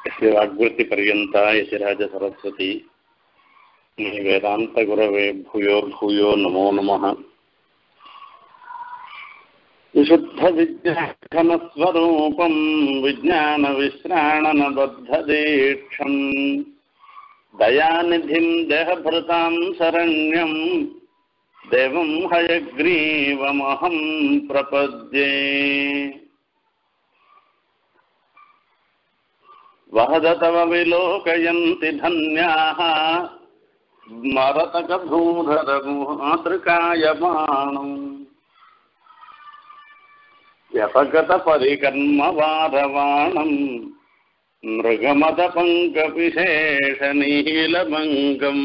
वाग्वृत्तिपर्यन्ता यतिराज सरस्वती वेदान्तगुरवे भूयो भूयो नमो नमः। विशुद्धविज्ञानस्वरूपं विज्ञानविश्राणनबद्धदीक्षं दयानिधिं देहभृतां शरण्यं देवं हयग्रीवमहं प्रपद्ये। वहदतव विलोकयन्ति धन्याः मरतकभूधरमातृकायमाणम् व्यपगतपरिकर्मवारवाणम् मृगमदपङ्कविशेषनीलभङ्गम्।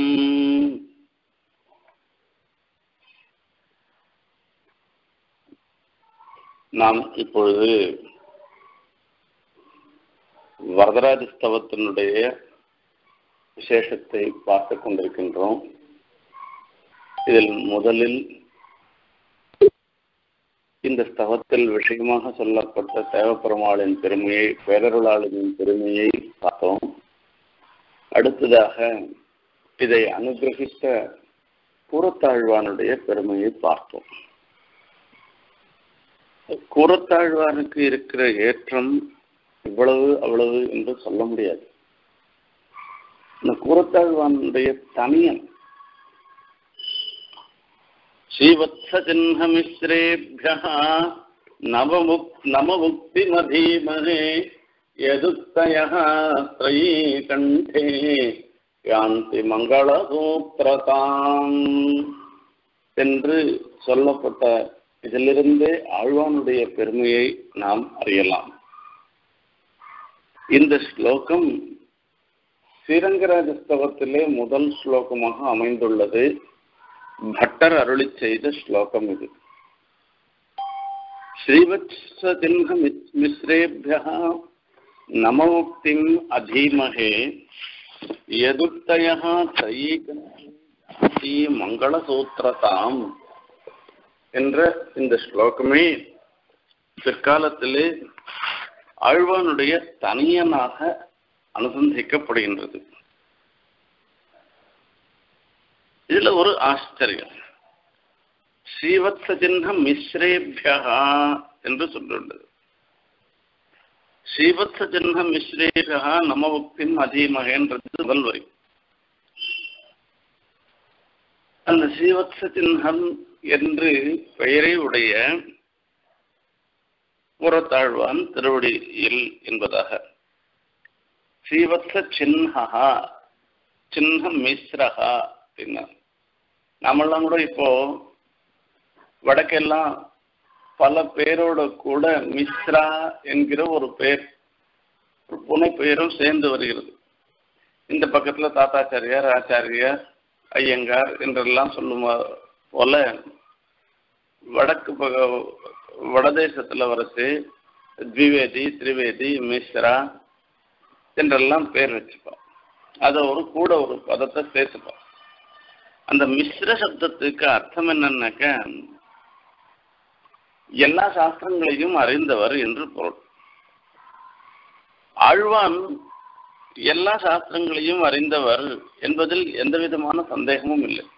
நாம் இப்பொழுது வரதராஜ ஸ்தவத்தினுடைய விசேஷத்தை பார்த்து கொண்டிருக்கின்றோம். இதில் முதலில் இந்த ஸ்தவத்தில் விஷயமாக சொல்லப்பட்ட தேவப்பெருமாளின் பெருமையை, பேரருளாளனின் பெருமையை பார்த்தோம். அடுத்ததாக இதை அனுகிரகித்த கூரத்தாழ்வானுடைய பெருமையை பார்த்தோம். கூரத்தாழ்வானுக்கு இருக்கிற ஏற்றம் இவ்வளவு அவ்வளவு என்று சொல்ல முடியாது. இந்த கூரத்தாழ்வானுடைய தனியன் ஸ்ரீவத்ஸ சின்னமிஸ்ரேப்யஹ நவமுக்திமதீமஹே யதுக்தயஹ த்ரயீ கண்டே யாந்தி மங்களசூத்ரதாம் என்று சொல்லப்பட்ட இதிலிருந்தே ஆழ்வானுடைய பெருமையை நாம் அறியலாம். இந்த ஸ்லோகம் ஸ்ரீரங்கராஜஸ்தவத்திலே முதல் ஸ்லோகமாக அமைந்துள்ளது. பட்டர் அருளி செய்த ஸ்லோகம் இது. ஸ்ரீவத்ஸ சின்ன மிஸ்ரேப்யஹ நமமுக்திம் அதீமஹே யதுக்தயஹ த்ரயீ மங்களசூத்ரதாம் என்ற இந்த ஸ்லோகமே பிற்காலத்திலே ஆழ்வானுடைய தனியனாக அனுசந்திக்கப்படுகின்றது. இதுல ஒரு ஆச்சரியம், ஸ்ரீவத்ஸ சின்ன மிஸ்ரேப்யஹா என்று சொல்லுள்ளது. ஸ்ரீவத்ஸ சின்ன மிஸ்ரேப்யஹா நமமுக்திம் அதீமகேன்றது முதல் வரி. அந்த ஸ்ரீவத்ஸ சின்னம் என்று பெயரை உடைய கூரத்தாழ்வான் திருவடியில் என்பதாக ஸ்ரீவத்ஸ சின்னஹா சின்ன மிஸ்ரஹா அப்படின்னா, நாமெல்லாம் கூட இப்போ வடக்கெல்லாம் பல பேரோட கூட மிஸ்ரா என்கிற ஒரு பேர், ஒரு புனை பெயரும் சேர்ந்து வருகிறது. இந்த பக்கத்துல தாத்தாச்சாரியார், ஆச்சாரியார், ஐயங்கார் என்றெல்லாம் சொல்லும் போல வடக்கு வடதேசத்துல வரச்சு த்விவேதி, திரிவேதி, மிஸ்ரா என்றெல்லாம் பேர் வச்சுப்போம். அதை கூட ஒரு பதத்தை சேர்த்துப்போம். அந்த மிஸ்ர சப்தத்துக்கு அர்த்தம் என்னன்னாக்க எல்லா சாஸ்திரங்களையும் அறிந்தவர் என்று பொருள். ஆழ்வான் எல்லா சாஸ்திரங்களையும் அறிந்தவர் என்பதில் எந்த விதமான சந்தேகமும் இல்லை.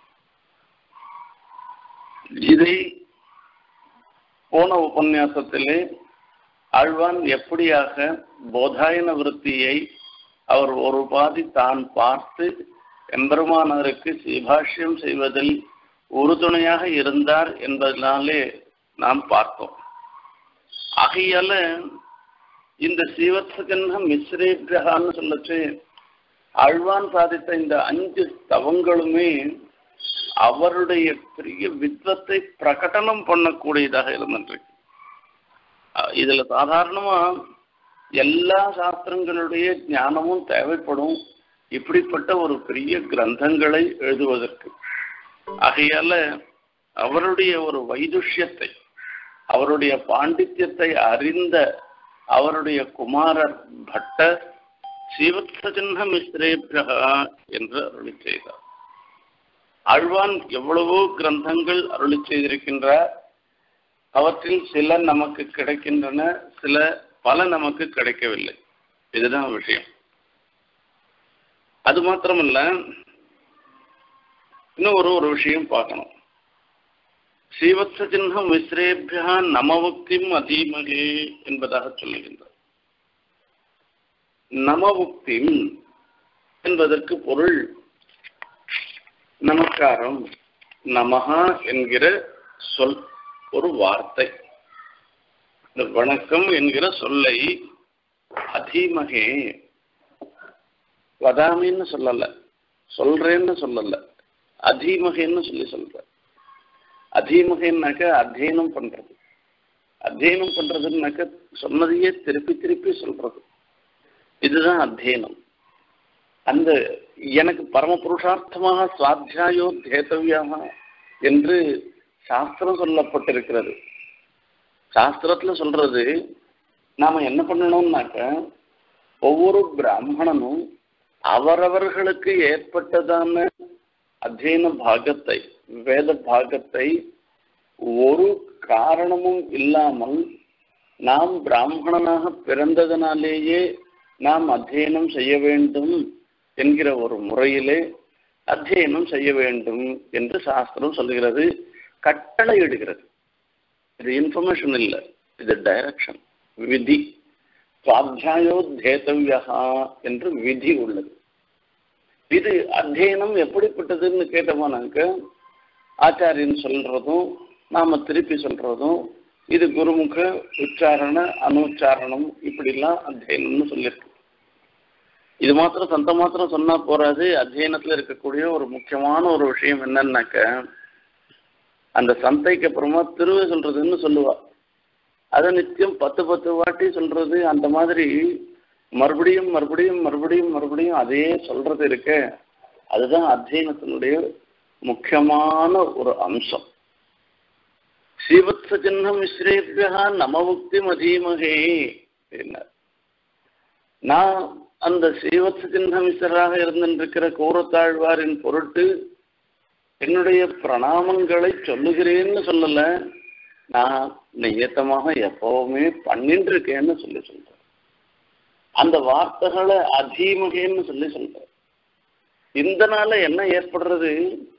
இதை போன உபன்யாசத்திலே ஆழ்வான் எப்படியாக போதாயன விருத்தியை அவர் ஒரு பாதி தான் பார்த்து எம்பெருமானருக்கு சீபாஷ்யம் செய்வதில் உறுதுணையாக இருந்தார் என்பதனாலே நாம் பார்த்தோம். ஆகையால இந்த ஸ்ரீவத்ஸ சின்ன மிஸ்ரேப்யஹான்னு சொல்லச்சு ஆழ்வான் சாதித்த இந்த 5 ஸ்தவங்களுமே அவருடைய பெரிய வித்வத்தை பிரகடனம் பண்ணக்கூடியதாக இருந்திருக்கு. இதுல சாதாரணமா எல்லா சாஸ்திரங்களுடைய ஞானமும் தேவைப்படும் இப்படிப்பட்ட ஒரு பெரிய கிரந்தங்களை எழுதுவதற்கு. ஆகையால அவருடைய ஒரு வைதுஷ்யத்தை, அவருடைய பாண்டித்யத்தை அறிந்த அவருடைய குமாரர் பட்டர் ஸ்ரீவத்ஸ சின்ன மிஸ்ரேப்யஹா என்று அருளி செய்தார். ஆழ்வான் எவ்வளவோ கிரந்தங்கள் அருளி செய்திருக்கின்றார். அவற்றில் சில நமக்கு கிடைக்கின்றன, பல நமக்கு கிடைக்கவில்லை. இதுதான் விஷயம். அது மாத்திரமல்ல, இன்னும் ஒரு விஷயம் பார்க்கணும். ஸ்ரீவத்ஸ சின்னம் மிஸ்ரேபியா நமமுக்திம் அதீமகே என்பதாக சொல்லுகின்றார். நமமுக்திம் என்பதற்கு பொருள் நமஸ்காரம், நமஹா என்கிற சொல் ஒரு வார்த்தை. இந்த வணக்கம் என்கிற சொல்லை அதீமகே, வதாமின்னு சொல்லல, சொல்றேன்னு சொல்லல, அதீமகேன்னு சொல்ற. அதீமகன்னாக்க அத்தியனம் பண்றது. அத்தியனம் பண்றதுன்னாக்க சொன்னதையே திருப்பி திருப்பி சொல்றது. இதுதான் அத்தியனம். அந்த எனக்கு பரம புருஷார்த்தமாக சுவாத்தியாயோ தேத்தவியாக என்று சாஸ்திரம் சொல்லப்பட்டிருக்கிறது. சாஸ்திரத்துல சொல்றது நாம என்ன பண்ணணும்னாக்க, ஒவ்வொரு பிராமணனும் அவரவர்களுக்கு ஏற்பட்டதான அத்தியன பாகத்தை, வேத பாகத்தை ஒரு காரணமும் இல்லாமல் நாம் பிராமணனாக பிறந்ததனாலேயே நாம் அத்தியனம் செய்ய வேண்டும் என்கிற ஒரு முறையிலே அத்தியனம் செய்ய வேண்டும் என்று சாஸ்திரம் சொல்லுகிறது, கட்டளை இடுகிறது. இது இன்ஃபர்மேஷன் இல்லை, இது டைரக்ஷன், விதி. சுவாத்தியாயோத்தேதவ்யா என்று விதி உள்ளது. இது அத்தியனம் எப்படிப்பட்டதுன்னு கேட்டோம்னாக்க, ஆச்சாரியன் சொல்றதும் நாம திருப்பி சொல்றதும், இது குருமுக உச்சாரண அனுச்சாரணம், இப்படிலாம் அத்தியனம்னு சொல்லியிருக்கு. இது மாத்திரம் சந்த மாத்திரம் சொன்னா போறாது. அத்தியனத்துல இருக்கக்கூடிய ஒரு முக்கியமான ஒரு விஷயம் என்னன்னாக்க, அந்த சந்தைக்கு அப்புறமா திருவை சொல்றதுன்னு சொல்லுவா. அதை நித்தியம் 10 வாட்டி சொல்றது, அந்த மாதிரி மறுபடியும் மறுபடியும் மறுபடியும் மறுபடியும் அதே சொல்றது இருக்க, அதுதான் அத்தியனத்தினுடைய முக்கியமான ஒரு அம்சம். ஸ்ரீவத்ஸ சின்னம் மிஸ்ரேபியா நமமுக்தி மதீமகே என்றார். நான் அந்த ஸ்ரீவத்ஸ சின்ன மிஸ்ராக இருந்திருக்கிற கூரத்தாழ்வாரின் பொருட்டு என்னுடைய பிரணாமங்களை சொல்லுகிறேன்னு சொல்லல, நான் நியத்தமாக எப்பவுமே பண்ணிட்டு இருக்கேன்னு சொல்றேன். அந்த வார்த்தைகளை அதீமகேன்னு சொல்றேன். இந்த நாள என்ன ஏற்படுறது,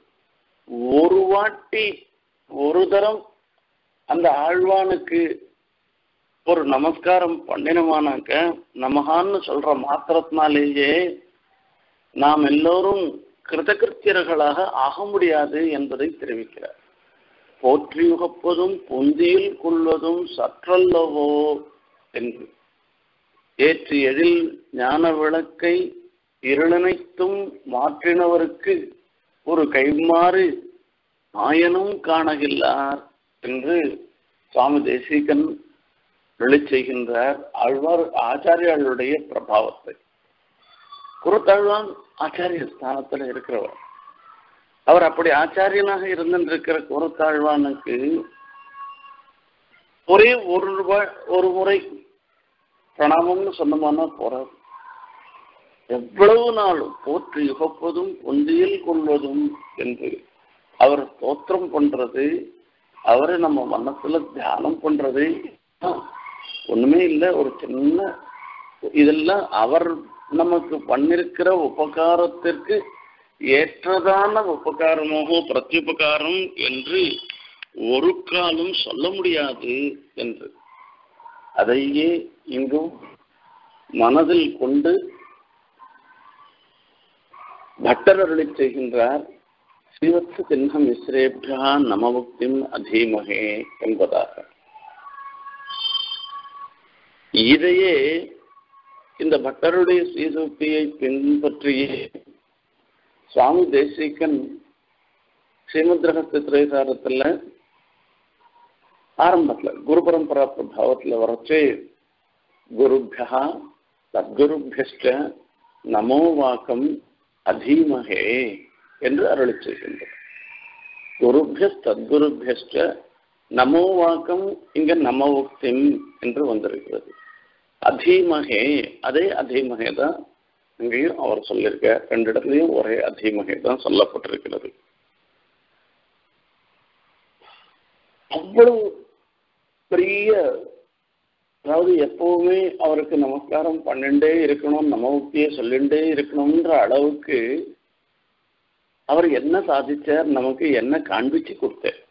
ஒரு வாட்டி ஒரு தரம் அந்த ஆழ்வானுக்கு ஒரு நமஸ்காரம் பண்ணினமானாக்க, நமகான்னு சொல்ற மாத்திரத்தினாலேயே நாம் எல்லோரும் கிருதகிருத்தியர்களாக ஆக முடியாது என்பதை தெரிவிக்கிறார். போற்றியுகப்பதும் பொந்தியில் கொள்வதும் சற்றல்லவோ என்று, ஏற்று எழில் ஞான விளக்கை இருளனைத்தும் மாற்றினவருக்கு ஒரு கைமாறு மாயனும் காணகில்லார் என்று சுவாமி தேசிகன் செய்கின்றார். ஆழ்வார் ஆச்சாரியாளுடைய பிரபாவத்தை. குருத்தாழ்வான் ஆச்சாரிய ஸ்தானத்துல இருக்கிறவர். அவர் அப்படி ஆச்சாரியனாக இருந்திருக்கிற குருத்தாழ்வானுக்கு ஒரே ஒரு முறை பிரணாமம்னு சொன்னோம்னா போறாரு. எவ்வளவு நாளும் போற்று யுகப்பதும் பொந்தியில் கொள்வதும் என்று அவர் ஸ்தோத்திரம் பண்றது, அவரை நம்ம மனசுல தியானம் பண்றது ஒண்ணுமே இல்லை. ஒரு சின்ன இதெல்லாம் அவர் நமக்கு பண்ணிருக்கிற உபகாரத்திற்கு ஏற்றதான உபகாரமாக பிரத்யுபகாரம் என்று ஒரு காலம் சொல்ல முடியாது என்று அதையே இங்கும் மனதில் கொண்டு பட்டர் அருளி செய்கின்றார். ஸ்ரீவத்ஸ சின்ன மிஸ்ரேபியா நமமுக்திம் அதீமகே என்பதாக. இதையே இந்த பட்டருடைய ஸ்ரீசூக்தியை பின்பற்றியே சுவாமி தேசிகன் ஸ்ரீமத் ரகசிய திரைசாரத்துல ஆரம்பத்துல குரு பரம்பரா பிரபாவத்துல வரச்சே குருபியா தத்குருபியஸ்ட நமோ வாக்கம் அதீமகே என்று அருளி செய்கின்றார். குருபியஸ் தத்குருபியஸ்ட நமோ வாக்கம், இங்க நமமுக்திம் என்று வந்திருக்கிறது. அதீமகே, அதே அதீமகே தான் இங்கேயும் அவர் சொல்லியிருக்க. 2 இடத்துலையும் ஒரே அதீமகே தான் சொல்லப்பட்டிருக்கிறது. அவ்வளவு பெரிய அதாவது எப்பவுமே அவருக்கு நமஸ்காரம் பண்ணிண்டே இருக்கணும், நமவுக்கே சொல்லிண்டே இருக்கணும்ன்ற அளவுக்கு அவர் என்ன சாதிச்சார், நமக்கு என்ன காண்பிச்சு கொடுத்தார்.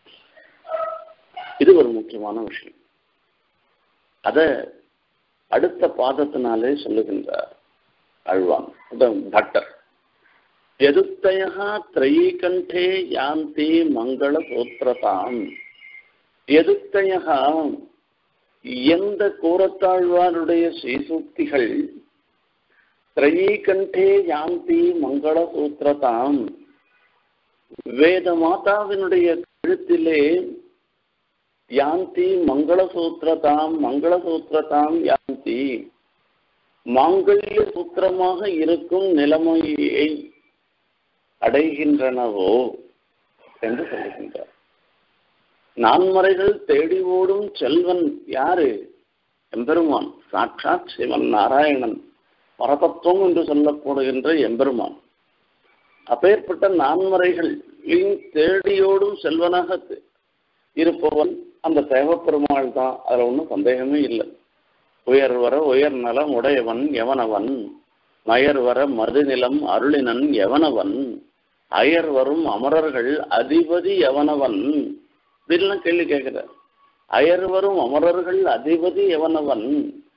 இது ஒரு முக்கியமான விஷயம். அத அடுத்த பாதத்தினாலே சொல்லுகின்றார் ஆழ்வான் பட்டர். எதுக்தயா திரைகண்டே யாந்தி மங்கள சூத்திரதாம். எதுக்தயா எந்த கூறத்தாழ்வாருடைய ஸ்ரீசூக்திகள் திரைகண்டே யாந்தி மங்கள சூத்திரதாம், வேத மாதாவினுடைய கழுத்திலே யாந்தி மங்களசூத்திரதாம் மங்களசூத்திரதாம் யாந்தி, மாங்கல்ய சூத்திரமாக இருக்கும் நிலைமையை அடைகின்றனவோ என்று சொல்லுகின்றார். நான்மறைகள் தேடி ஓடும் செல்வன் யாரு? எம்பெருமான், சாட்சாத் சிவன் நாராயணன், பரதத்துவம் என்று சொல்லப்படுகின்ற எம்பெருமான். அப்பேற்பட்ட நான்மறைகள் தேடியோடும் செல்வனாக இருப்பவன் அந்த தேவப்பெருமாள் தான். அதுல ஒன்றும் சந்தேகமே இல்லை. உயர் வர உயர் நலம் உடையவன் எவனவன், மயர் வர மதுநிலம் அருளினன் எவனவன், அயர் வரும் அமரர்கள் அதிபதி எவனவன். இப்படிலாம் கேள்வி கேட்கிறார். அயர் வரும் அமரர்கள் அதிபதி எவனவன்,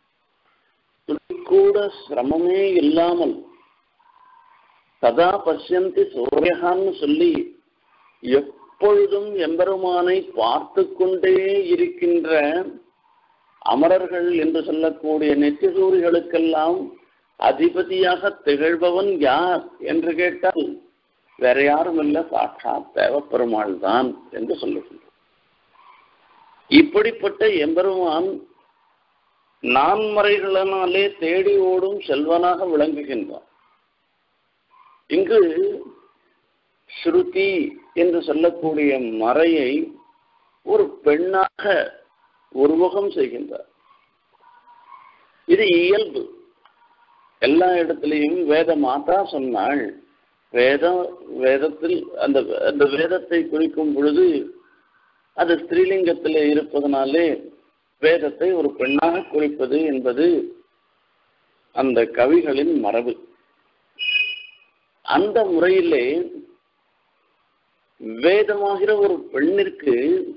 கூட சிரமமே இல்லாமல் சதா பசியந்தி சூரியகான்னு சொல்லி எப்பொழுதும் எம்பெருமானை பார்த்து கொண்டே இருக்கின்ற அமரர்கள் என்று சொல்லக்கூடிய நெற்றிசூரிகளுக்கெல்லாம் அதிபதியாக திகழ்பவன் யார் என்று கேட்டால் வேற யாரும் இல்லை, சாட்சாத் தேவப்பெருமாள் தான் என்று சொல்லுகின்றார். இப்படிப்பட்ட எம்பெருமான் நான்மறைகளினாலே தேடி ஓடும் செல்வனாக விளங்குகின்றான். இங்கு ஸ்ருதி என்று சொல்லக்கூடிய மறையை ஒரு பெண்ணாக உருவகம் செய்கின்றார். இது இயல்பு. எல்லா இடத்திலையும் வேத மாதா சொன்னாள். வேதத்தில் அந்த வேதத்தை குறிக்கும் பொழுது அது ஸ்திரீலிங்கத்தில் இருப்பதனாலே வேதத்தை ஒரு பெண்ணாக குறிப்பது என்பது அந்த கவிகளின் மரபு. அந்த முறையிலே வேதமாகிற ஒரு பெண்ணிற்கு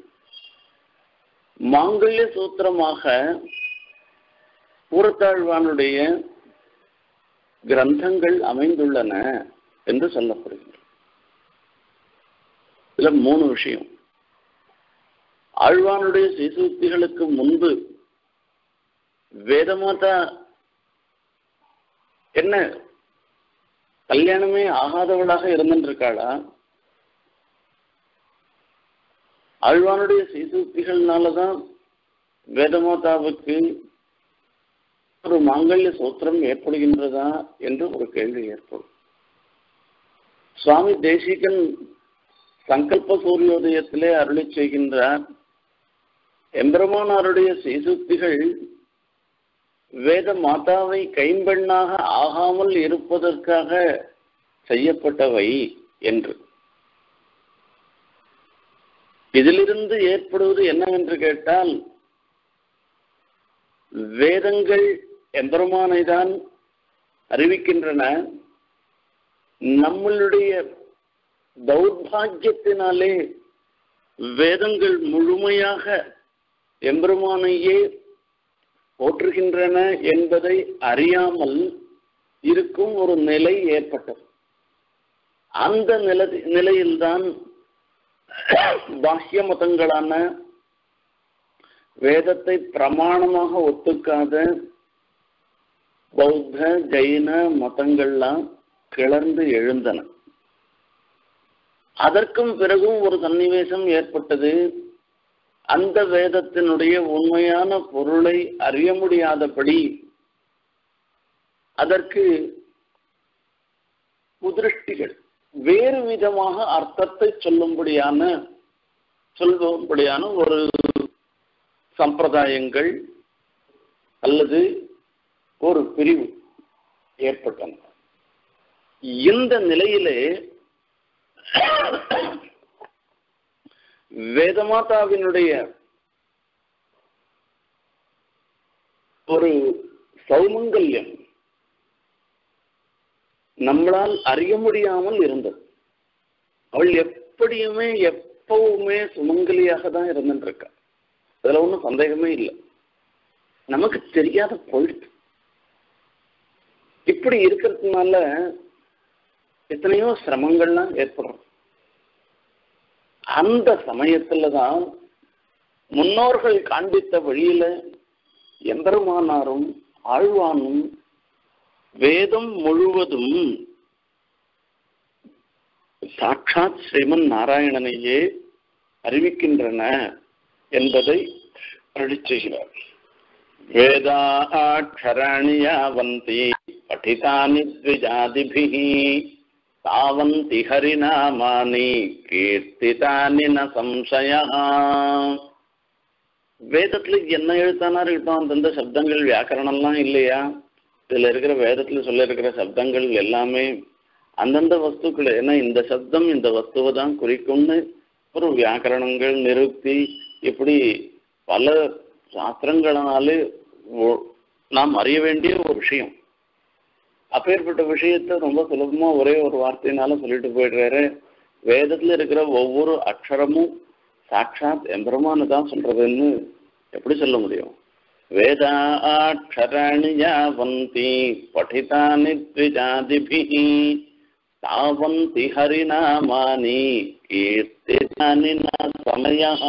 மாங்கல்ய சூத்திரமாக கூறத்தாழ்வானுடைய கிரந்தங்கள் அமைந்துள்ளன என்று சொல்லப்படுகிறது. இதுல 3 விஷயம். ஆழ்வானுடைய சீசூக்திகளுக்கு முன்பு வேதமாதா என்ன கல்யாணமே ஆகாதவளாக இருந்திருக்காளா? ஆழ்வானுடைய சீசூக்திகள்னாலதான் வேதமாதாவுக்கு ஒரு மாங்கல்ய சூத்திரம் ஏற்படுகின்றதா என்று ஒரு கேள்வி ஏற்படும். சுவாமி தேசிகன் சங்கல்ப சூரியோதயத்திலே அருளி செய்கின்றார், எம்பெருமானாருடைய சீசூக்திகள் வேத மாதாவை கைம்பெண்ணாக ஆகாமல் இருப்பதற்காக செய்யப்பட்டவை என்று. இதிலிருந்து ஏற்படுவது என்னவென்று கேட்டால், வேதங்கள் எம்பெருமானை தான் அறிவிக்கின்றன. நம்மளுடைய தௌர்பாகியத்தினாலே வேதங்கள் முழுமையாக எம்பெருமானையே போற்றுகின்றன என்பதை அறியாமல் இருக்கும் ஒரு நிலை ஏற்பட்டது. அந்த நிலையில்தான் பாஹ்ய மதங்களான வேதத்தை பிரமாணமாக ஒத்துக்காத பௌத்த ஜைன மதங்கள்லாம் கிளர்ந்து எழுந்தன. அதற்கும் பிறகும் ஒரு சன்னிவேசம் ஏற்பட்டது. அந்த வேதத்தினுடைய உண்மையான பொருளை அறிய முடியாதபடி அதற்கு குதிருஷ்டிகள் வேறு விதமாக அர்த்தத்தை சொல்லும்படியான ஒரு சம்பிரதாயங்கள் அல்லது ஒரு பிரிவு ஏற்பட்டன. இந்த நிலையிலே வேதமாதாவினுடைய ஒரு சௌமங்கல்யம் நம்மளால் அறிய முடியாமல் இருந்தது. அவள் எப்பவுமே சுமங்கலியாக தான் இருந்துருக்கா. அதுல ஒன்றும் சந்தேகமே இல்லை. நமக்கு தெரியாத போயிடுது. இப்படி இருக்கிறதுனால எத்தனையோ சிரமங்கள்லாம் ஏற்படும். அந்த சமயத்துலதான் முன்னோர்கள் காண்பித்த வழியில எம்பெருமானாரும் ஆழ்வானும் வேதம் முழுவதும் சாட்சாத் ஸ்ரீமன் நாராயணனையே அறிவிக்கின்றன என்பதை அழிச்சுகிறார். வேதாட்சராணி யாவந்தி படிதானி த்விஜாதிபிஹி தாவந்தி ஹரிநாமானி கீர்த்திதானி ந சம்சயः. வேதத்துல என்ன எழுத்தானா இருக்கட்டும், அந்தந்த சப்தங்கள் வியாக்கரணம்லாம் இல்லையா? இதுல இருக்கிற வேதத்துல சொல்ல இருக்கிற சப்தங்கள் எல்லாமே அந்தந்த வஸ்துக்கள், ஏன்னா இந்த சப்தம் இந்த வஸ்துவை தான் குறிக்கும்னு ஒரு வியாக்கரணங்கள் நிறுத்தி இப்படி பல சாஸ்திரங்களாலே நாம் அறிய வேண்டிய ஒரு விஷயம். அப்பேற்பட்ட விஷயத்த ரொம்ப சுலபமா ஒரே ஒரு வார்த்தையினால சொல்லிட்டு போயிடுறாரு. வேதத்துல இருக்கிற ஒவ்வொரு அக்ஷரமும் சாட்சாத் எம்பெருமானு தான் சொல்றதுன்னு எப்படி சொல்ல முடியும்? வேதாட்சராணி யாவந்தி படிதானி த்விஜாதிபிஹி தாவந்தி ஹரிநாமானி கீர்த்திதானி ந சமயः.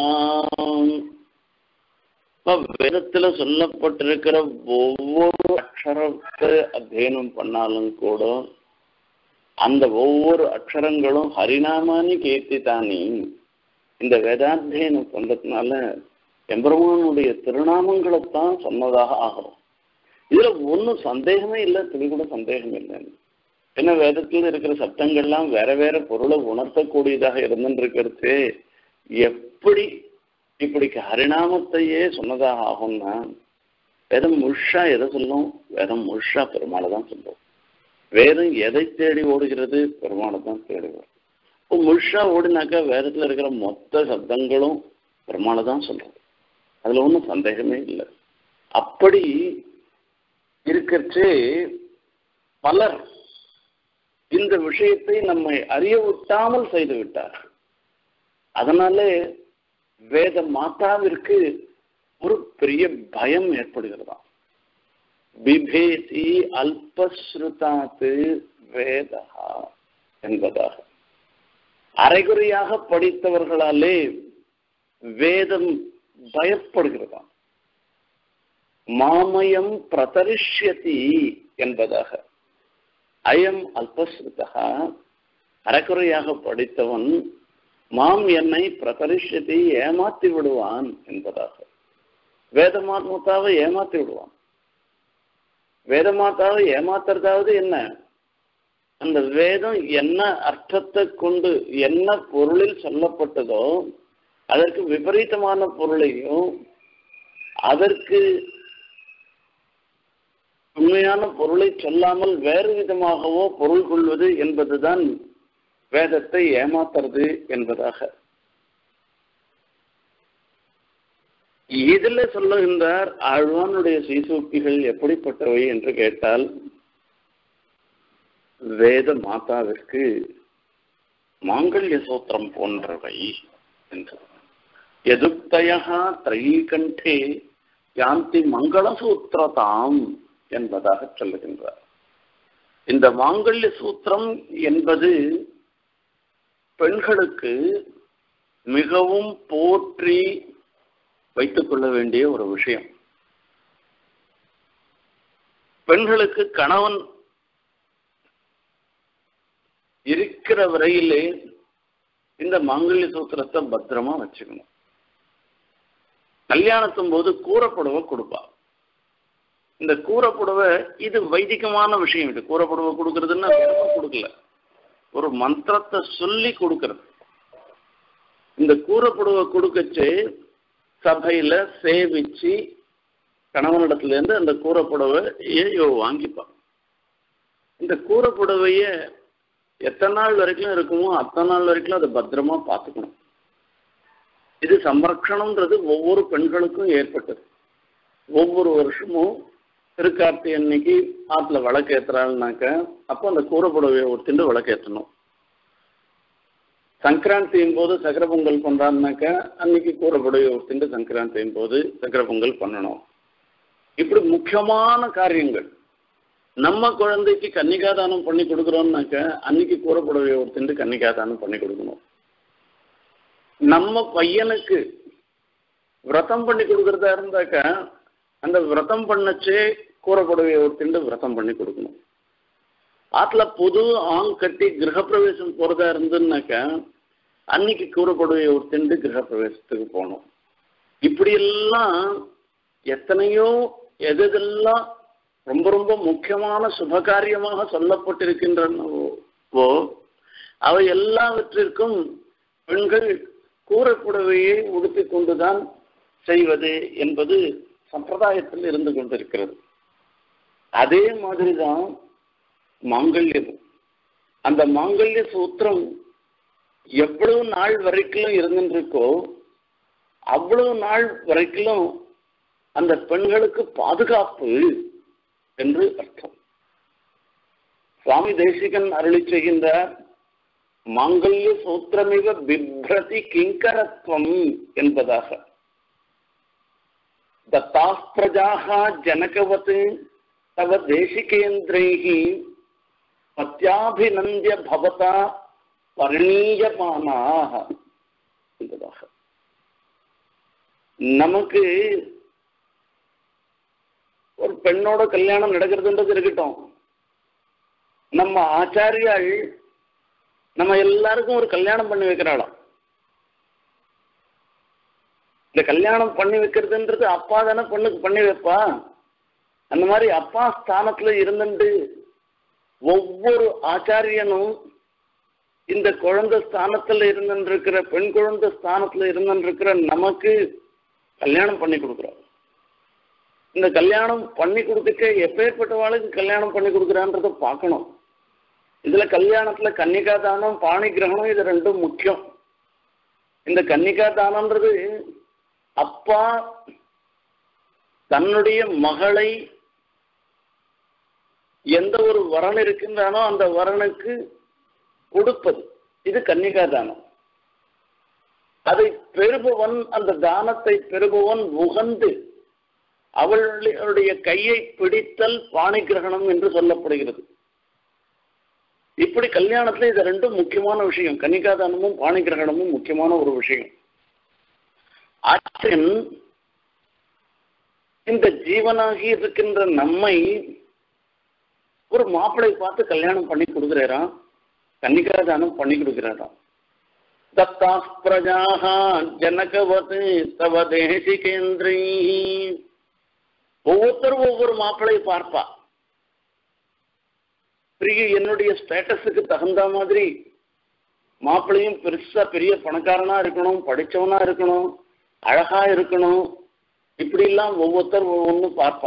வேதத்துல சொல்லப்பட்டிருக்கிற ஒவ்வொரு அக்ஷரத்தை அத்தியனம் பண்ணாலும் கூட அந்த ஒவ்வொரு அக்ஷரங்களும் ஹரிநாமானி கீர்த்திதானி, இந்த வேதாத்தியனம் பண்றதுனால எம்பெருமானுடைய திருநாமங்களைத்தான் சொன்னதாக ஆகும். இதுல ஒன்றும் சந்தேகமே இல்லை, துளி கூட சந்தேகம் இல்லை. ஏன்னா வேதத்தில் இருக்கிற சப்தங்கள்லாம் வேற வேற பொருளை உணர்த்தக்கூடியதாக இருந்துருக்கிறது. எப்படி இப்படி ஹரிநாமத்தையே சொன்னதாக ஆகும்னா வேதம் முழுஷா எதை சொல்லும்? வேதம் முழுஷா பெருமாளை தான் சொல்லும். வேதம் எதை தேடி ஓடுகிறது? பெருமாளை தான் தேடி வரும். இப்போ முழுஷா ஓடினாக்கா வேதத்துல இருக்கிற மொத்த சப்தங்களும் பெருமாளை தான் சொல்றது. அதுல ஒன்றும் சந்தேகமே இல்லை. அப்படி இருக்கிறச்சே பலர் இந்த விஷயத்தை நம்மை அறிய விட்டாமல் செய்து விட்டார். அதனாலே வேத மாதாவிற்கு ஒரு பெரிய பயம் ஏற்படுகிறதா. பிபேதி அல்பஸ்ருதாத்து வேதா என்பதாக அரைகுறையாக படித்தவர்களாலே வேதம் பயப்படுகிறதா. மாமயம் பிரதரிஷ்யதி என்பதாக அயம் அல்பஸ்ருதா, அரைக்குறையாக படித்தவன் மாம் என்னை பிரதரிஷ்யத்தை ஏமாத்தி விடுவான் என்பதாக. வேதமாத்மாவை ஏமாத்தி விடுவான். வேதமாதாவை ஏமாத்துறதாவது என்ன? அந்த வேதம் என்ன அர்த்தத்தை கொண்டு என்ன பொருளில் சொல்லப்பட்டதோ அதற்கு விபரீதமான பொருளையும் அதற்கு உண்மையான பொருளை சொல்லாமல் வேறு விதமாகவோ பொருள் கொள்வது என்பதுதான் வேதத்தை ஏமாத்துறது என்பதாக. இதுல சொல்லுகின்றார் ஆழ்வானுடைய சீசூக்திகள் எப்படிப்பட்டவை என்று கேட்டால், வேத மாதாவிற்கு மாங்கல்ய சூத்திரம் போன்றவை என்று. எதுக்தயா த்ரைகண்டே யாந்தி மங்களசூத்திரதாம் என்பதாக சொல்லுகின்றார். இந்த மாங்கல்ய சூத்திரம் என்பது பெண்களுக்கு மிகவும் போற்றி வைத்துக் கொள்ள வேண்டிய ஒரு விஷயம். பெண்களுக்கு கணவன் இருக்கிற வரையிலே இந்த மாங்கல்ய சூத்திரத்தை பத்திரமா வச்சுக்கணும். கல்யாணத்தும் போது கூறப்புடவை கொடுப்பா. இந்த கூறப்புடவை இது வைதிகமான விஷயம். இது கூறப்புடவை கொடுக்கறதுன்னா கொடுக்கல, ஒரு மந்திரத்தை சொல்லி கொடுக்கறது. இந்த கூறப்புடவை கொடுக்கச்சு சபையில சேவிச்சு கணவனிடத்துல இருந்து அந்த கூறப்புடவையை வாங்கிப்பான். இந்த கூறப்புடவைய எத்தனை நாள் வரைக்கும் இருக்குமோ அத்தனை நாள் வரைக்கும் அதை பத்திரமா பார்த்துக்கணும். இது சம்ரக்ஷணம்ன்றது ஒவ்வொரு பெண்களுக்கும் ஏற்பட்டது. ஒவ்வொரு வருஷமும் திருக்கார்த்தி அன்னைக்கு ஆற்றுல விளக்கேற்றுறாள்னாக்க அப்போ அந்த கூரைப்புடவையை ஒருத்திண்டு விளக்கேற்றணும். சங்கராந்தியின் போது சக்கர பொங்கல் பண்ணுறான்னாக்க அன்னைக்கு கூரைப்புடவையை ஒருத்திண்டு சங்கராந்தியின் போது சக்கர பொங்கல் பண்ணணும். இப்படி முக்கியமான காரியங்கள். நம்ம குழந்தைக்கு கன்னிகாதானம் பண்ணி கொடுக்குறோம்னாக்க அன்னைக்கு கூரைப்புடவையை ஒருத்திண்டு கன்னிகாதானம் பண்ணி கொடுக்கணும். நம்ம பையனுக்கு விரதம் பண்ணி கொடுக்குறதா இருந்தாக்க அந்த விரதம் பண்ணச்சே கூரைப்புடவையை ஒருத்திண்டு விரதம் பண்ணி கொடுக்கணும். ஆற்றுல புது ஆங் கட்டி கிரகப்பிரவேசம் போகிறதா இருந்துன்னாக்க அன்னைக்கு கூரைப்புடவையை ஒருத்திண்டு கிரகப்பிரவேசத்துக்கு போகணும். இப்படியெல்லாம் எத்தனையோ எதெல்லாம் ரொம்ப ரொம்ப முக்கியமான சுபகாரியமாக சொல்லப்பட்டிருக்கின்றனவோ அவை எல்லாவற்றிற்கும் பெண்கள் கூரைப்புடவையை உடுத்திக் கொண்டுதான் செய்வது என்பது சம்பிரதாயத்தில் இருந்து கொண்டிருக்கிறது. அதே மாதிரிதான் மாங்கல்யம். அந்த மாங்கல்ய சூத்திரம் எவ்வளவு நாள் வரைக்கும் இருந்துருக்கோ அவ்வளவு நாள் வரைக்கும் அந்த பெண்களுக்கு பாதுகாப்பு என்று அர்த்தம். சுவாமி தேசிகன் அருளி செய்கின்றார், மாங்கல்ய சூத்திரமிவ பிப்ரதி கிங்கரத்வம் என்பதாக. தத்தாஸ் பிரஜாஹ ஜனகவத் தவ தேசிகேந்திரைஹி பத்யாபிநந்திய பவதா பரிணீயமானாஹ என்பதாக. நமக்கு ஒரு பெண்ணோட கல்யாணம் நடக்கிறதுன்றது இருக்கட்டும், நம்ம ஆச்சாரியாள் நம்ம எல்லாருக்கும் ஒரு கல்யாணம் பண்ணி வைக்கிறாளாம். இந்த கல்யாணம் பண்ணி வைக்கிறதுன்றது அப்பா தானே பொண்ணுக்கு பண்ணி வைப்பா. அந்த மாதிரி அப்பா ஸ்தானத்துல இருந்துட்டு ஒவ்வொரு ஆச்சாரியனும் இந்த குழந்தை ஸ்தானத்துல இருந்துருக்கிற பெண் குழந்தை ஸ்தானத்துல இருந்துருக்கிற நமக்கு கல்யாணம் பண்ணி கொடுக்குறோம். இந்த கல்யாணம் பண்ணி கொடுத்துக்க எப்பேற்பட்டவாளுக்கு கல்யாணம் பண்ணி கொடுக்குறான்றத பார்க்கணும். இதுல கல்யாணத்துல கன்னிகா தானம் பாணி கிரகணம் இது ரெண்டும் முக்கியம். இந்த கன்னிகா தானம்ன்றது அப்பா தன்னுடைய மகளை எந்த ஒரு வரன் இருக்கின்றானோ அந்த வரனுக்கு கொடுப்பது, இது கன்னிகா தானம். அதை பெறுபவன், அந்த தானத்தை பெறுபவன் உகந்து அவளுடைய கையை பிடித்தல் பாணி கிரகணம் என்று சொல்லப்படுகிறது. இப்படி கல்யாணத்துல இது ரெண்டும் முக்கியமான விஷயம். கன்னிகா தானமும் பாணி கிரகணமும் முக்கியமான ஒரு விஷயம். ஆச்சரியன் இந்த ஜீவனாகி இருக்கின்ற நம்மை ஒரு மாப்பிளை பார்த்து கல்யாணம் பண்ணி கொடுக்குறாராம், கன்னிகா தானம் பண்ணி கொடுக்கிறாராம். தத்தாஸ் பிரஜாஹ ஜனகவத் தவ தேசிகேந்திரை. ஒவ்வொருத்தரும் ஒவ்வொரு மாப்பிளை பார்ப்பா. என்னுடைய ஸ்டேட்டஸுக்கு தகுந்த மாதிரி மாப்பிள்ளையும் பெருசா பெரிய பணக்காரனா இருக்கணும், படிச்சவனா இருக்கணும், அழகா இருக்கணும், இப்படி எல்லாம் ஒவ்வொருத்தர் ஒவ்வொன்னு பார்ப்பா.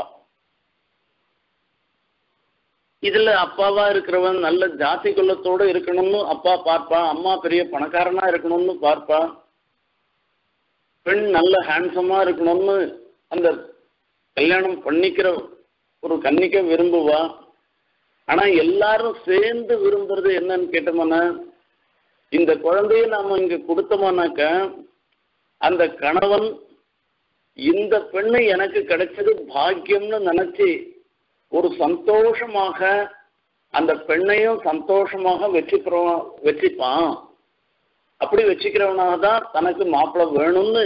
இதுல அப்பாவா இருக்கிறவன் நல்ல ஜாதி குலத்தோட இருக்கணும்னு அப்பா பார்ப்பா, அம்மா பெரிய பணக்காரனா இருக்கணும்னு பார்ப்பா, பெண் நல்ல ஹேண்ட்ஸமா இருக்கணும்னு அந்த கல்யாணம் பண்ணிக்கிற ஒரு கன்னிக்க விரும்புவா. ஆனா எல்லாரும் சேர்ந்து விரும்புறது என்னன்னு கேட்டோம்னா, இந்த குழந்தைய நாம இங்க கொடுத்தோம்னாக்க அந்த கணவன் இந்த பெண்ணு எனக்கு கிடைச்சது பாக்கியம்னு நினைச்சு ஒரு சந்தோஷமாக அந்த பெண்ணையும் சந்தோஷமாக வச்சுப்பான். அப்படி வச்சுக்கிறவனாக தான் தனக்கு மாப்பிள்ளை வேணும்னு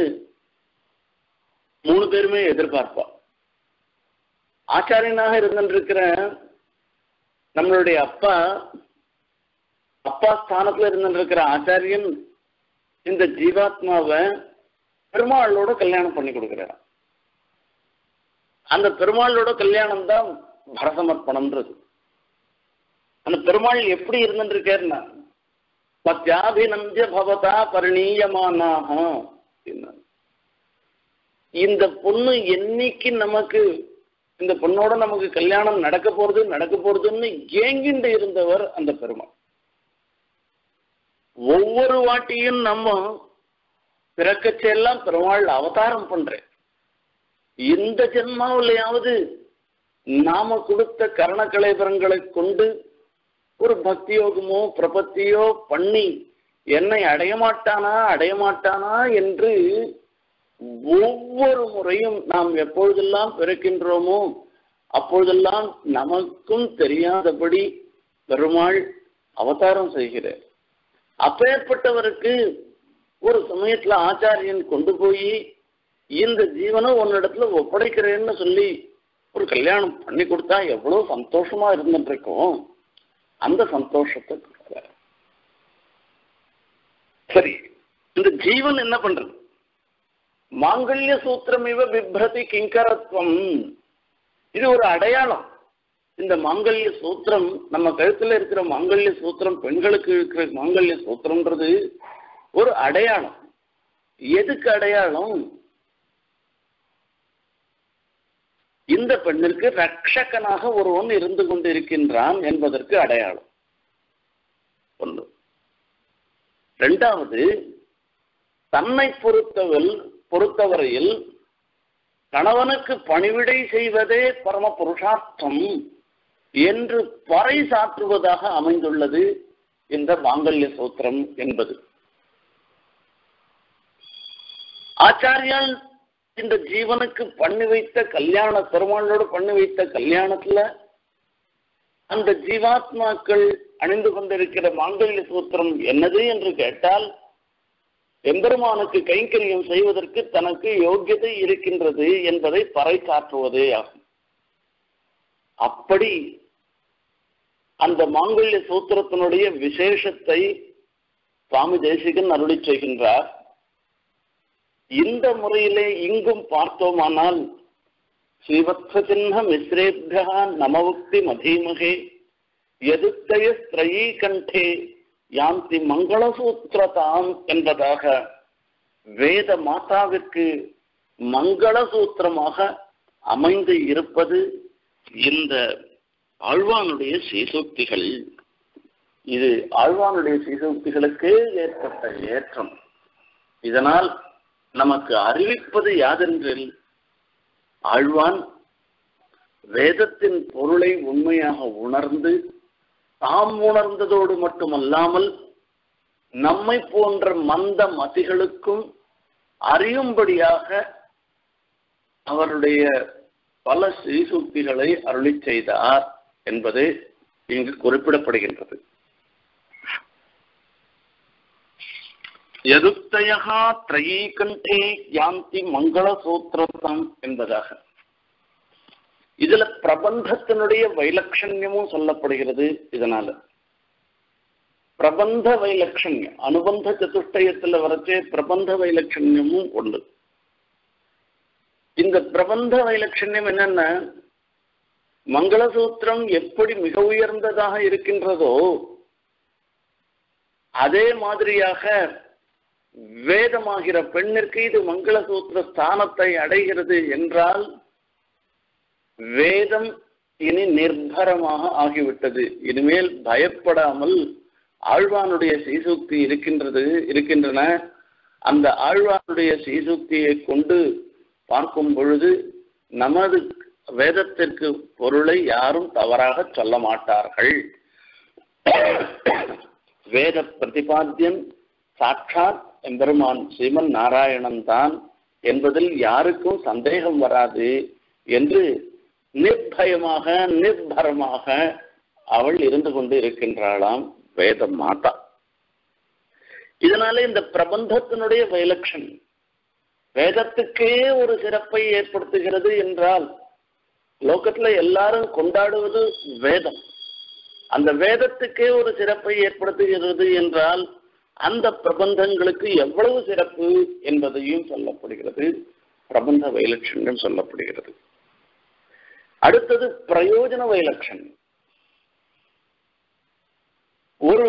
3 பேருமே எதிர்பார்ப்பா. ஆச்சாரியனாக இருந்துருக்கிற நம்மளுடைய அப்பா ஸ்தானத்துல இருந்துருக்கிற ஆச்சாரியன் இந்த ஜீவாத்மாவை பெருமாளோட கல்யாணம் பண்ணி கொடுக்கிறார். அந்த பெருமாளோட கல்யாணம் தான் பரசமர்ப்பணம்ன்றது. அந்த பெருமாள் எப்படி இருந்துருக்காருன்னா, பத்யாபிநந்திய பவதா பரிணீயமானாக. இந்த பொண்ணு என்னைக்கு நமக்கு இந்த பொண்ணோட நமக்கு கல்யாணம் நடக்க போறதுன்னு ஏங்கிண்டு இருந்தவர் அந்த பெருமாள். ஒவ்வொரு வாட்டியும் நம்ம பிறக்கச்செல்லாம் பெருமாள் அவதாரம் பண்றேன். இந்த ஜென்மாவிலையாவது நாம கொடுத்த கரண கலைபரங்களை கொண்டு ஒரு பக்தியோகமோ பிரபத்தியோ பண்ணி என்னை அடையமாட்டானா என்று ஒவ்வொரு முறையும் நாம் எப்பொழுதெல்லாம் பிறக்கின்றோமோ அப்பொழுதெல்லாம் நமக்கும் தெரியாதபடி பெருமாள் அவதாரம் செய்கிறார். அப்பேற்பட்டவருக்கு ஒரு சமயத்துல ஆச்சாரியன் கொண்டு போய் இந்த ஜீவனை உன்னிடத்துல ஒப்படைக்கிறேன்னு சொல்லி ஒரு கல்யாணம் பண்ணி கொடுத்தா எவ்வளவு சந்தோஷமா இருந்துருக்கும். அந்த சந்தோஷத்தை கொடுக்கிறார். சரி, இந்த ஜீவன் என்ன பண்றது? மாங்கல்ய சூத்திரம் இவ விப்ரதி கிங்கரத்வம், இது ஒரு அடையாளம். இந்த மாங்கல்ய சூத்திரம், நம்ம கழுத்துல இருக்கிற மாங்கல்ய சூத்திரம், பெண்களுக்கு இருக்கிற மாங்கல்ய சூத்திரம்ன்றது ஒரு அடையாளம். எதுக்கு அடையாளம்? இந்த பெண்ணிற்கு ரட்சகனாக ஒருவன் இருந்து கொண்டிருக்கின்றான் என்பதற்கு அடையாளம் ஒன்று. இரண்டாவது, தன்னை பொறுத்தவரையில் கணவனுக்கு பணிவிடை செய்வதே பரம புருஷார்த்தம் என்று பறைசாற்றுவதாக அமைந்துள்ளது இந்த மாங்கல்ய சூத்திரம் என்பது. ஆச்சாரியால் இந்த ஜீவனுக்கு பண்ணி வைத்த கல்யாண, பெருமாளோடு பண்ணி வைத்த கல்யாணத்துல அந்த ஜீவாத்மாக்கள் அணிந்து கொண்டிருக்கிற மாங்கல்ய சூத்திரம் என்னது என்று கேட்டால், எம்பெருமானுக்கு கைங்கரியம் செய்வதற்கு தனக்கு யோக்கியதை இருக்கின்றது என்பதை பறைசாற்றுவதே ஆகும். அப்படி அந்த மாங்கல்ய சூத்திரத்தினுடைய விசேஷத்தை சுவாமி தேசிகன் அருளி செய்கின்றார். இந்த முறையிலே இங்கும் பார்த்தோமானால், ஸ்ரீவத்ஸ சின்ன மிஸ்ரேபியா நமவுக்தி மதீமகே யதுத்தய ஸ்திரயீ கண்டே யாந்தி மங்களசூத்திரதாம் என்பதாக வேத மாதாவிற்கு மங்களசூத்திரமாக அமைந்து இருப்பது இந்த ஆழ்வானுடைய சீசூக்திகள். இது ஆழ்வானுடைய சீசூக்திகளுக்கு ஏற்பட்ட ஏற்றம். இதனால் நமக்கு அறிவிப்பது யாதென்றில், ஆழ்வான் வேதத்தின் பொருளை உண்மையாக உணர்ந்து தாம் உணர்ந்ததோடு மட்டுமல்லாமல் நம்மை போன்ற மந்த மதிகளுக்கும் அறியும்படியாக அவருடைய பல ஸ்ரீசூக்திகளை அருளி செய்தார் என்பது இங்கு குறிப்பிடப்படுகின்றது. யதுக்தயா த்ரயீகண்டே யாந்தி மங்கள சூத்திரம் என்பதாக இதுல பிரபந்தத்தினுடைய வைலட்சண்யமும் சொல்லப்படுகிறது. இதனால பிரபந்த வைலட்சண்யம், அனுபந்த சதுஷ்டயத்துல வரச்சே பிரபந்த வைலட்சண்யமும் உண்டு. இந்த பிரபந்த வைலட்சண்யம் என்னன்னா, மங்களசூத்திரம் எப்படி மிக உயர்ந்ததாக இருக்கின்றதோ அதே மாதிரியாக வேதமாகிற பெண்ணிற்கு இது மங்களசூத்திர ஸ்தானத்தை அடைகிறது என்றால் வேதம் இனி நிர்பரமாக ஆகிவிட்டது. இனிமேல் பயப்படாமல் ஆழ்வானுடைய சீசூக்தி இருக்கின்றன. அந்த ஆழ்வானுடைய சீசூக்தியை கொண்டு பார்க்கும் பொழுது நமது வேதத்திற்கு பொருளை யாரும் தவறாக சொல்ல மாட்டார்கள். வேத பிரதிபாத்தியன் சாட்சாத் எம்பெருமான் ஸ்ரீமன் நாராயணன் தான் என்பதில் யாருக்கும் சந்தேகம் வராது என்று நிர்பயமாக நிர்பரமாக அவள் இருந்து கொண்டு இருக்கின்றாளாம் வேத மாதா. இதனால இந்த பிரபந்தத்தினுடைய வைலட்சண் வேதத்துக்கே ஒரு சிறப்பை ஏற்படுத்துகிறது என்றால், லோகத்துல எல்லாரும் கொண்டாடுவது வேதம். அந்த வேதத்துக்கே ஒரு சிறப்பை ஏற்படுத்துகிறது என்றால் அந்த பிரபந்தங்களுக்கு எவ்வளவு சிறப்பு என்பதையும் சொல்லப்படுகிறது. பிரபந்த வைலட்சண்யம் சொல்லப்படுகிறது. அடுத்தது பிரயோஜன வைலட்சண்யம். ஒரு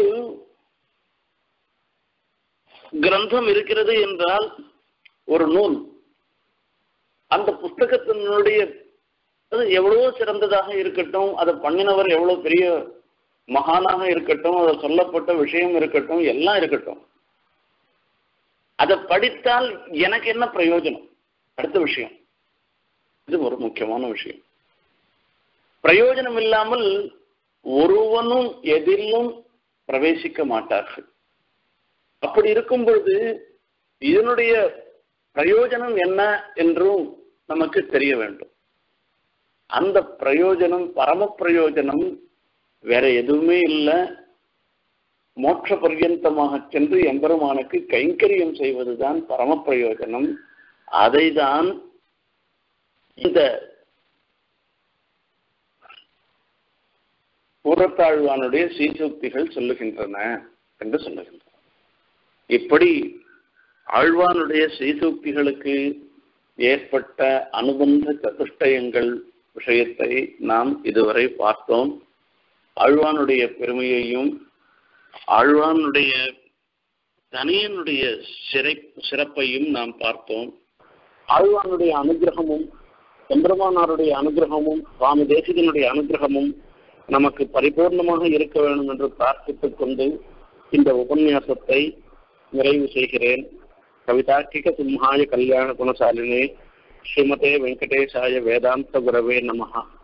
கிரந்தம் இருக்கிறது என்றால், ஒரு நூல், அந்த புஸ்தகத்தினுடைய அது எவ்வளவோ சிறந்ததாக இருக்கட்டும், அதை பண்ணினவர் எவ்வளவு பெரிய மகானாக இருக்கட்டும், அதை சொல்லப்பட்ட விஷயம் இருக்கட்டும், எல்லாம் இருக்கட்டும், அதை படித்தால் எனக்கு என்ன பிரயோஜனம்? அடுத்த விஷயம், இது ஒரு முக்கியமான விஷயம். பிரயோஜனம் இல்லாமல் ஒருவனும் எதிலும் பிரவேசிக்க மாட்டார்கள். அப்படி இருக்கும் பொழுது இதனுடைய பிரயோஜனம் என்ன என்றும் நமக்கு தெரிய வேண்டும். அந்த பிரயோஜனம் பரம பிரயோஜனம் வேற எதுவுமே இல்லை. மோட்ச பர்யந்தமாக சென்று எம்பெருமானுக்கு கைங்கரியம் செய்வதுதான் பரம பிரயோஜனம். அதைதான் இந்த கூறத்தாழ்வானுடைய சீசூக்திகள் சொல்லுகின்றன என்று சொல்லுகின்றன. இப்படி ஆழ்வானுடைய சீசூக்திகளுக்கு ஏற்பட்ட அனுபந்த சதுஷ்டயங்கள் விஷயத்தை நாம் இதுவரை பார்த்தோம். ஆழ்வானுடைய பெருமையையும் ஆழ்வானுடைய தனியனுடைய சிறப்பையும் நாம் பார்த்தோம். ஆழ்வானுடைய அனுகிரகமும் எம்பெருமானாருடைய அனுகிரகமும் சுவாமி தேசிகனுடைய அனுகிரகமும் நமக்கு பரிபூர்ணமாக இருக்க வேண்டும் என்று பிரார்த்தித்துக் கொண்டு இந்த உபன்யாசத்தை நிறைவு செய்கிறேன். கவிதார்க்கிக சிம்ஹாய கல்யாண குணசாலினே ஸ்ரீமதே வெங்கடேசாய வேதாந்த குரவே நமஹ.